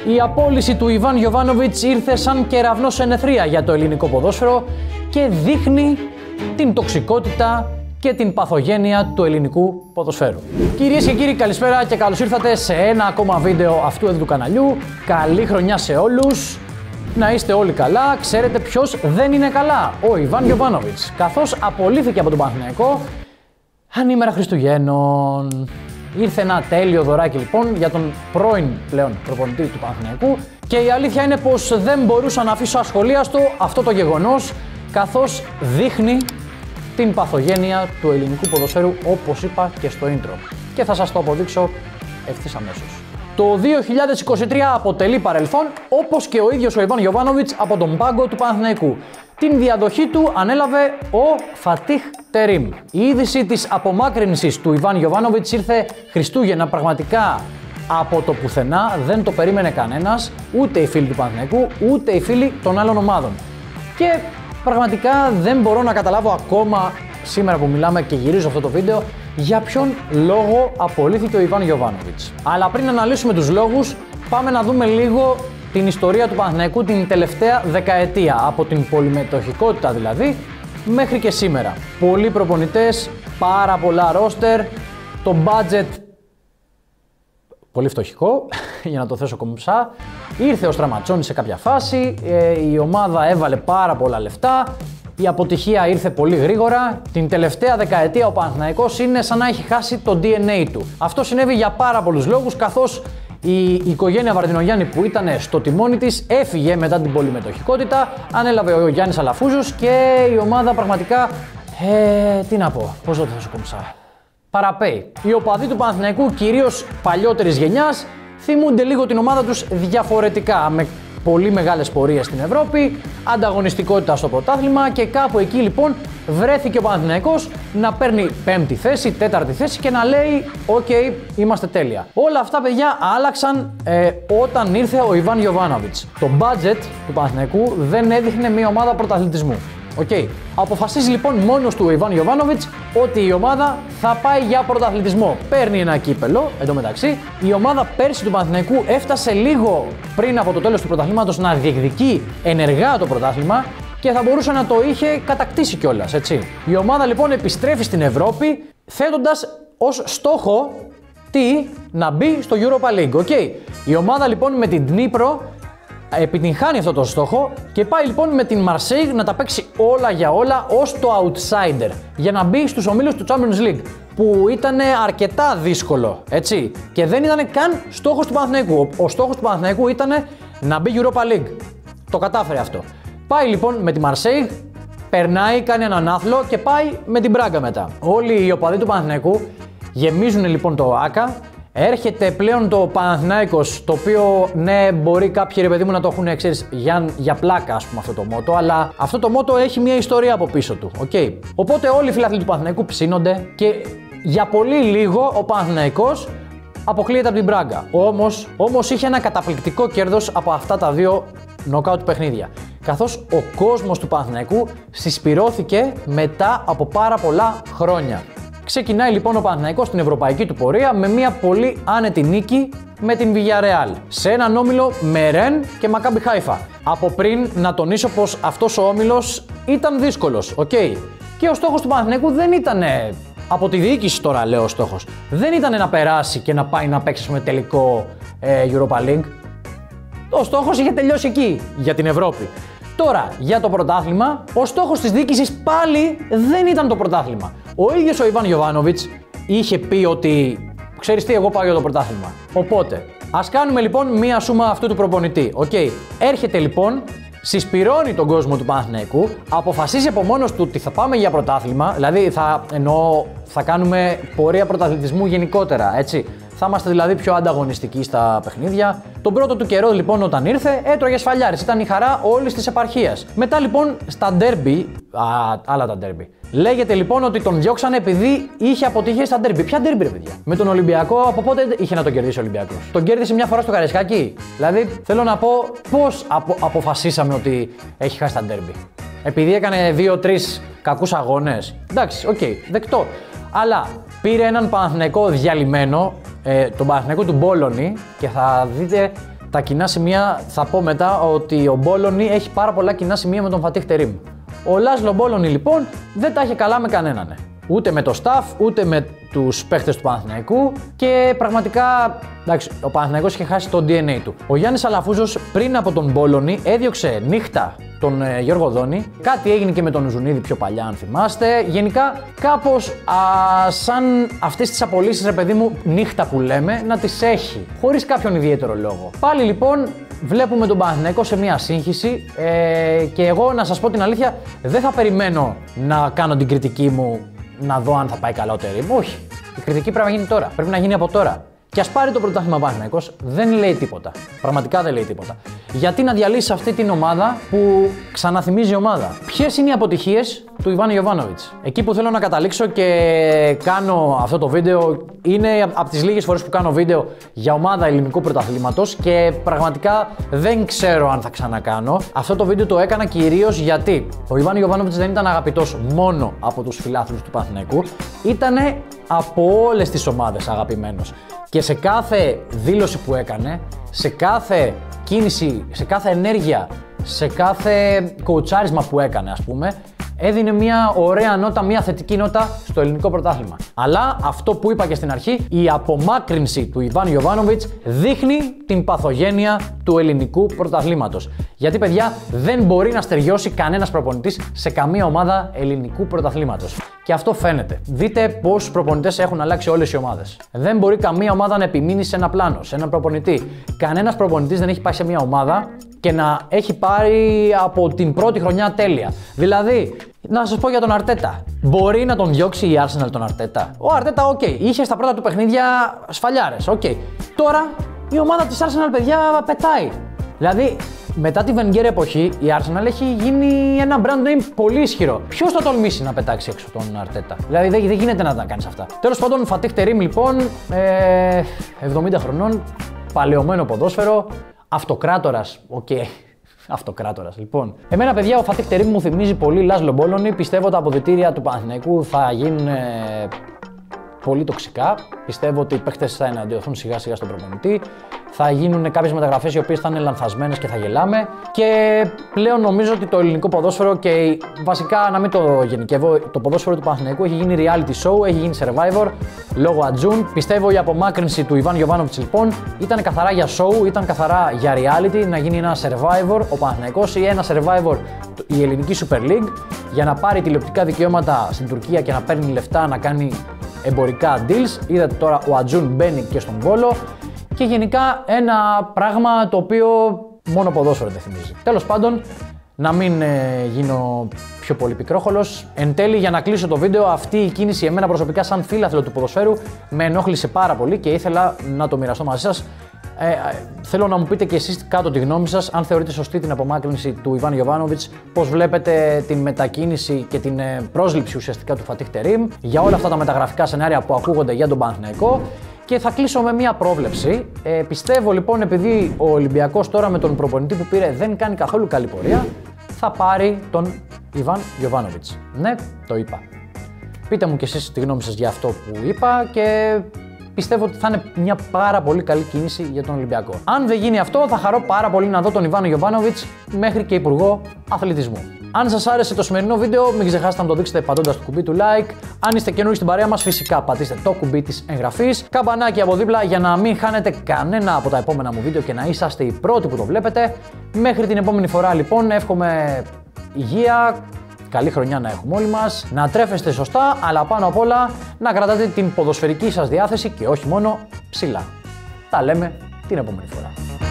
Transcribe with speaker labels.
Speaker 1: Η απόλυση του Ιβάν Γιοβάνοβιτς ήρθε σαν κεραυνός σε νεθρία για το ελληνικό ποδόσφαιρο και δείχνει την τοξικότητα και την παθογένεια του ελληνικού ποδοσφαίρου. Κυρίες και κύριοι, καλησπέρα και καλώς ήρθατε σε ένα ακόμα βίντεο αυτού εδώ του καναλιού. Καλή χρονιά σε όλους. Να είστε όλοι καλά. Ξέρετε ποιος δεν είναι καλά? Ο Ιβάν Γιοβάνοβιτς, καθώς απολύθηκε από τον Παναθηναϊκό ανήμερα Χριστουγέννων. Ήρθε ένα τέλειο δωράκι λοιπόν για τον πρώην πλέον προπονητή του Παναθηναϊκού και η αλήθεια είναι πως δεν μπορούσα να αφήσω ασχολίαστο αυτό το γεγονός, καθώς δείχνει την παθογένεια του ελληνικού ποδοσφαίρου, όπως είπα και στο intro. Και θα σας το αποδείξω ευθύς αμέσως. Το 2023 αποτελεί παρελθόν, όπως και ο ίδιος ο Ιβάν Γιοβάνοβιτς από τον πάγκο του Παναθηναϊκού. Την διαδοχή του ανέλαβε ο Φατίχ Τερίμ. Η είδηση της απομάκρυνσης του Ιβάν Γιοβάνοβιτς ήρθε Χριστούγεννα πραγματικά από το πουθενά, δεν το περίμενε κανένας, ούτε οι φίλοι του Παναθηναϊκού, ούτε οι φίλοι των άλλων ομάδων. Και πραγματικά δεν μπορώ να καταλάβω ακόμα σήμερα που μιλάμε και γυρίζω αυτό το βίντεο για ποιον λόγο απολύθηκε ο Ιβάν Γιοβάνοβιτς. Αλλά πριν αναλύσουμε τους λόγους, πάμε να δούμε λίγο την ιστορία του Παναθηναϊκού την τελευταία δεκαετία, από την πολυμετοχικότητα δηλαδή μέχρι και σήμερα. Πολλοί προπονητές, πάρα πολλά ρόστερ, το budget πολύ φτωχικό, για να το θέσω κομψά. Ήρθε ο Στραματσόνης σε κάποια φάση, η ομάδα έβαλε πάρα πολλά λεφτά, η αποτυχία ήρθε πολύ γρήγορα. Την τελευταία δεκαετία ο Παναθηναϊκός είναι σαν να έχει χάσει το DNA του. Αυτό συνέβη για πάρα πολλούς λόγους, καθώς η οικογένεια Βαρδινογιάννη που ήταν στο τιμόνι της έφυγε μετά την πολυμετοχικότητα, ανέλαβε ο Γιάννης Αλαφούζος και η ομάδα πραγματικά, τι να πω, πώς το θέσω κομψά, παραπέει. Οι οπαδοί του Παναθηναϊκού, κυρίως παλιότερης γενιάς, θυμούνται λίγο την ομάδα τους διαφορετικά, με πολύ μεγάλες πορείες στην Ευρώπη, ανταγωνιστικότητα στο πρωτάθλημα και κάπου εκεί λοιπόν βρέθηκε ο Παναθηναϊκός να παίρνει 5η θέση, 4η θέση και να λέει «ΟΚ, είμαστε τέλεια». Όλα αυτά, παιδιά, άλλαξαν όταν ήρθε ο Ιβάν Γιοβάνοβιτς. Το budget του Παναθηναϊκού δεν έδειχνε μια ομάδα πρωταθλητισμού. Okay. Αποφασίζει λοιπόν μόνος του ο Ιβάν Γιοβάνοβιτς ότι η ομάδα θα πάει για πρωταθλητισμό. Παίρνει ένα κύπελο, εντωμεταξύ. Η ομάδα πέρσι του Παναθηναϊκού έφτασε λίγο πριν από το τέλος του πρωταθλήματος να διεκδικεί ενεργά το πρωτάθλημα και θα μπορούσε να το είχε κατακτήσει κιόλας, έτσι. Η ομάδα λοιπόν επιστρέφει στην Ευρώπη θέτοντας ως στόχο να μπει στο Europa League. Okay. Η ομάδα λοιπόν με την Dnipro επιτυγχάνει αυτό το στόχο και πάει λοιπόν με την Marseille να τα παίξει όλα για όλα ως το outsider για να μπει στους ομίλους του Champions League, που ήταν αρκετά δύσκολο, έτσι, και δεν ήταν καν στόχος του Παναθηναϊκού. Ο στόχος του Παναθηναϊκού ήταν να μπει Europa League. Το κατάφερε αυτό. Πάει λοιπόν με τη Marseille, περνάει, κάνει έναν άθλο και πάει με την Μπράγκα μετά. Όλοι οι οπαδοί του Παναθηναϊκού γεμίζουν λοιπόν το ΆΚΑ. Έρχεται πλέον το Παναθηνάικος, το οποίο ναι, μπορεί κάποιοι ρε παιδί μου να το έχουν, ξέρεις, για πλάκα, ας πούμε, αυτό το μότο, αλλά αυτό το μότο έχει μια ιστορία από πίσω του. Okay. Οπότε όλοι οι φιλαθλοί του Παναθηναϊκού ψήνονται και για πολύ λίγο ο Παναθηναϊκός αποκλείεται από την Μπράγκα. Όμως είχε ένα καταπληκτικό κέρδος από αυτά τα δύο νοκάουτ παιχνίδια, καθώς ο κόσμος του Παναθηναϊκού συσπυρώθηκε μετά από πάρα πολλά χρόνια. Ξεκινάει λοιπόν ο Παναθηναϊκός στην ευρωπαϊκή του πορεία με μια πολύ άνετη νίκη με την Villarreal σε έναν όμιλο με Ρεν και Μακάμπι Χάιφα. Από πριν να τονίσω πως αυτός ο όμιλος ήταν δύσκολος, okay. Και ο στόχος του Παναθηναϊκού δεν ήταν, από τη διοίκηση τώρα λέω ο στόχος, δεν ήταν να περάσει και να πάει να παίξει με τελικό Europa League. Ο στόχος είχε τελειώσει εκεί, για την Ευρώπη. Τώρα, για το πρωτάθλημα, ο στόχος της διοίκησης πάλι δεν ήταν το πρωτάθλημα. Ο ίδιος ο Ιβάν Γιοβάνοβιτς είχε πει ότι ξέρεις τι, εγώ πάω για το πρωτάθλημα. Οπότε, ας κάνουμε λοιπόν μία σούμα αυτού του προπονητή. Okay. Έρχεται λοιπόν, συσπυρώνει τον κόσμο του Παναθηναϊκού, αποφασίζει από μόνος του ότι θα πάμε για πρωτάθλημα, δηλαδή θα κάνουμε πορεία πρωταθλητισμού γενικότερα, έτσι. Θα είμαστε δηλαδή πιο ανταγωνιστικοί στα παιχνίδια. Τον πρώτο του καιρό λοιπόν όταν ήρθε έτρωγε σφαλιάρες, ήταν η χαρά όλης της επαρχίας. Μετά λοιπόν στα ντέρμπι, άλλα τα ντέρμπι. Λέγεται λοιπόν ότι τον διώξανε επειδή είχε αποτυχίες στα ντέρμπι. Ποια ντέρμπι ρε παιδιά? Με τον Ολυμπιακό, από πότε είχε να τον κερδίσει ο Ολυμπιακός? Τον κέρδισε μια φορά στο Καραϊσκάκι. Δηλαδή θέλω να πω πώς αποφασίσαμε ότι έχει χάσει τα ντέρμπι. Επειδή έκανε 2-3 κακούς αγώνες. Εντάξει, οκ, δεκτό. Αλλά πήρε έναν Παναθηναϊκό διαλυμένο, τον Παναθηναϊκό του Μπόλωνη, και θα δείτε τα κοινά σημεία, θα πω μετά ότι ο Μπόλωνι έχει πάρα πολλά κοινά σημεία με τον Φατίχ Τερίμ. Ο Λάσλο Μπόλωνι λοιπόν δεν τα είχε καλά με κανέναν. Ούτε με το staff, ούτε με τους παίχτες του Παναθηναϊκού και πραγματικά, εντάξει, ο Παναθηναϊκός είχε χάσει το DNA του. Ο Γιάννης Αλαφούζος πριν από τον Μπόλωνι έδιωξε νύχτα τον Γιώργο Δόνη. Κάτι έγινε και με τον Ζουνίδη πιο παλιά, αν θυμάστε. Γενικά, κάπως σαν αυτές τις απολύσεις, ρε παιδί μου, νύχτα που λέμε, να τις έχει, χωρίς κάποιον ιδιαίτερο λόγο. Πάλι λοιπόν, βλέπουμε τον Παναθηναϊκό σε μια σύγχυση και εγώ, να σας πω την αλήθεια, δεν θα περιμένω να κάνω την κριτική μου να δω αν θα πάει καλά ο Τερίμ. Όχι. Η κριτική πρέπει να γίνει τώρα. Πρέπει να γίνει από τώρα. Και ας πάρει το πρωτάθλημα Παναθηναϊκός, δεν λέει τίποτα. Πραγματικά δεν λέει τίποτα. Γιατί να διαλύσει αυτή την ομάδα που ξαναθυμίζει ομάδα. Ποιες είναι οι αποτυχίες του Ιβάν Γιοβάνοβιτς? Εκεί που θέλω να καταλήξω και κάνω αυτό το βίντεο είναι από τις λίγες φορές που κάνω βίντεο για ομάδα ελληνικού πρωταθλήματος και πραγματικά δεν ξέρω αν θα ξανακάνω. Αυτό το βίντεο το έκανα κυρίως γιατί ο Ιβάν Γιοβάνοβιτς δεν ήταν αγαπητός μόνο από τους φιλάθλους του Παναθηναϊκού, ήτανε από όλες τις ομάδες αγαπημένος. Και σε κάθε δήλωση που έκανε, σε κάθε κίνηση, σε κάθε ενέργεια, σε κάθε κοουτσάρισμα που έκανε, ας πούμε, έδινε μια ωραία νότα, μια θετική νότα στο ελληνικό πρωτάθλημα. Αλλά αυτό που είπα και στην αρχή, η απομάκρυνση του Ιβάν Γιοβάνοβιτς δείχνει την παθογένεια του ελληνικού πρωταθλήματος. Γιατί, παιδιά, δεν μπορεί να στεριώσει κανένας προπονητής σε καμία ομάδα ελληνικού πρωταθλήματος. Και αυτό φαίνεται. Δείτε πόσους προπονητές έχουν αλλάξει όλες οι ομάδες. Δεν μπορεί καμία ομάδα να επιμείνει σε ένα πλάνο, σε έναν προπονητή. Κανένας προπονητής δεν έχει πάει σε μια ομάδα και να έχει πάρει από την πρώτη χρονιά τέλεια. Δηλαδή, να σας πω για τον Αρτέτα. Μπορεί να τον διώξει η Arsenal τον Αρτέτα? Ο Αρτέτα, οκ. Είχε στα πρώτα του παιχνίδια σφαλιάρες, οκ. Τώρα η ομάδα της Arsenal, παιδιά, πετάει. Δηλαδή, μετά τη Wenger εποχή, η Arsenal έχει γίνει ένα brand name πολύ ισχυρό. Ποιος θα τολμήσει να πετάξει έξω τον Αρτέτα? Δηλαδή, δεν γίνεται να τα κάνεις αυτά. Τέλος πάντων, Φατίχ Τερίμ, λοιπόν, 70 χρονών, παλαιωμένο ποδόσφαιρο, αυτοκράτορας, οκ. Αυτοκράτορας, λοιπόν. Εμένα, παιδιά, ο Φατίχ Τερίμ μου θυμίζει πολύ Λάσλο Μπόλωνι. Πιστεύω τα αποδυτήρια του Παναθηναϊκού θα γίνουν πολύ τοξικά. Πιστεύω ότι οι παίχτες θα εναντιωθούν σιγά σιγά στον προπονητή. Θα γίνουν κάποιες μεταγραφές οι οποίες θα είναι λανθασμένες και θα γελάμε. Και πλέον νομίζω ότι το ελληνικό ποδόσφαιρο και βασικά, να μην το γενικεύω, το ποδόσφαιρο του Παναθηναϊκού έχει γίνει reality show, έχει γίνει Survivor λόγω Ατζούν. Πιστεύω η απομάκρυνση του Ιβάν Γιοβάνοβιτς, λοιπόν, ήταν καθαρά για show, ήταν καθαρά για reality, να γίνει ένα Survivor ο Παναθηναϊκός ή ένα Survivor η ελληνική Super League για να πάρει τηλεοπτικά δικαιώματα στην Τουρκία και να παίρνει λεφτά, να κάνει εμπορικά deals. Είδατε τώρα ο Ατζούν μπαίνει και στον Βόλο και γενικά ένα πράγμα το οποίο μόνο ποδόσφαιρο δεν θυμίζει. Τέλος πάντων, να μην γίνω πιο πολύ πικρόχολος. Εν τέλει, για να κλείσω το βίντεο, αυτή η κίνηση εμένα προσωπικά σαν φίλαθλο του ποδοσφαίρου με ενόχλησε πάρα πολύ και ήθελα να το μοιραστώ μαζί σας. Θέλω να μου πείτε και εσείς κάτω τη γνώμη σας, αν θεωρείτε σωστή την απομάκρυνση του Ιβάν Γιοβάνοβιτς, πώς βλέπετε την μετακίνηση και την πρόσληψη ουσιαστικά του Φατίχ Τερίμ, για όλα αυτά τα μεταγραφικά σενάρια που ακούγονται για τον Παναθηναϊκό. Και θα κλείσω με μία πρόβλεψη. Πιστεύω λοιπόν, επειδή ο Ολυμπιακός τώρα με τον προπονητή που πήρε δεν κάνει καθόλου καλή πορεία, θα πάρει τον Ιβάν Γιοβάνοβιτς. Ναι, το είπα. Πείτε μου κι εσείς τη γνώμη σας για αυτό που είπα και πιστεύω ότι θα είναι μια πάρα πολύ καλή κίνηση για τον Ολυμπιακό. Αν δεν γίνει αυτό, θα χαρώ πάρα πολύ να δω τον Ιβάν Γιοβάνοβιτς μέχρι και υπουργό αθλητισμού. Αν σας άρεσε το σημερινό βίντεο, μην ξεχάσετε να το δείξετε πατώντας το κουμπί του like. Αν είστε καινούργοι στην παρέα μας, φυσικά πατήστε το κουμπί της εγγραφής. Καμπανάκι από δίπλα για να μην χάνετε κανένα από τα επόμενα μου βίντεο και να είσαστε οι πρώτοι που το βλέπετε. Μέχρι την επόμενη φορά, λοιπόν, εύχομαι υγεία, καλή χρονιά να έχουμε όλοι μας, να τρέφεστε σωστά, αλλά πάνω απ' όλα να κρατάτε την ποδοσφαιρική σας διάθεση και όχι μόνο ψηλά. Τα λέμε την επόμενη φορά.